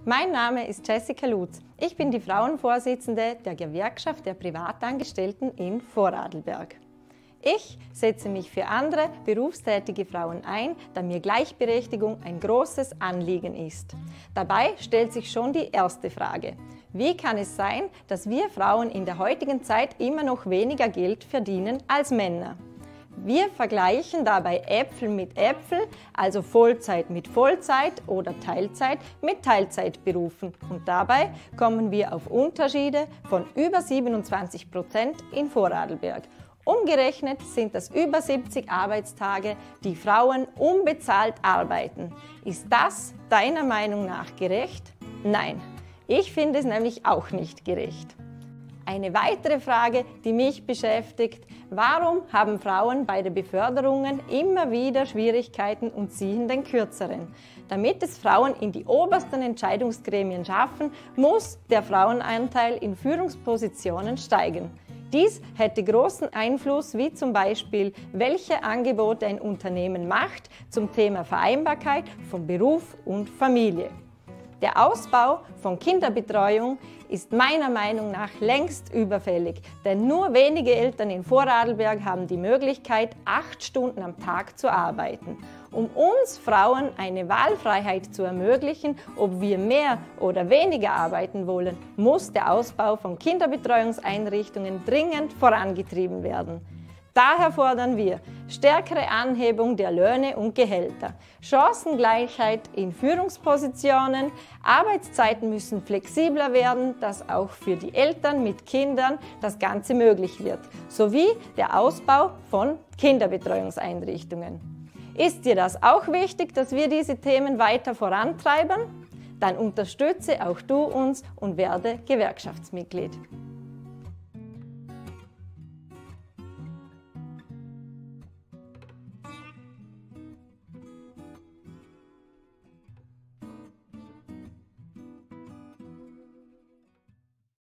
Mein Name ist Jessica Lutz. Ich bin die Frauenvorsitzende der Gewerkschaft der Privatangestellten in Vorarlberg. Ich setze mich für andere berufstätige Frauen ein, da mir Gleichberechtigung ein großes Anliegen ist. Dabei stellt sich schon die erste Frage: Wie kann es sein, dass wir Frauen in der heutigen Zeit immer noch weniger Geld verdienen als Männer? Wir vergleichen dabei Äpfel mit Äpfel, also Vollzeit mit Vollzeit oder Teilzeit mit Teilzeitberufen. Und dabei kommen wir auf Unterschiede von über 27% in Vorarlberg. Umgerechnet sind das über 70 Arbeitstage, die Frauen unbezahlt arbeiten. Ist das deiner Meinung nach gerecht? Nein, ich finde es nämlich auch nicht gerecht. Eine weitere Frage, die mich beschäftigt: Warum haben Frauen bei den Beförderungen immer wieder Schwierigkeiten und ziehen den kürzeren? Damit es Frauen in die obersten Entscheidungsgremien schaffen, muss der Frauenanteil in Führungspositionen steigen. Dies hätte großen Einfluss, wie zum Beispiel, welche Angebote ein Unternehmen macht zum Thema Vereinbarkeit von Beruf und Familie. Der Ausbau von Kinderbetreuung ist meiner Meinung nach längst überfällig, denn nur wenige Eltern in Vorarlberg haben die Möglichkeit, 8 Stunden am Tag zu arbeiten. Um uns Frauen eine Wahlfreiheit zu ermöglichen, ob wir mehr oder weniger arbeiten wollen, muss der Ausbau von Kinderbetreuungseinrichtungen dringend vorangetrieben werden. Daher fordern wir stärkere Anhebung der Löhne und Gehälter, Chancengleichheit in Führungspositionen, Arbeitszeiten müssen flexibler werden, dass auch für die Eltern mit Kindern das Ganze möglich wird, sowie der Ausbau von Kinderbetreuungseinrichtungen. Ist dir das auch wichtig, dass wir diese Themen weiter vorantreiben? Dann unterstütze auch du uns und werde Gewerkschaftsmitglied.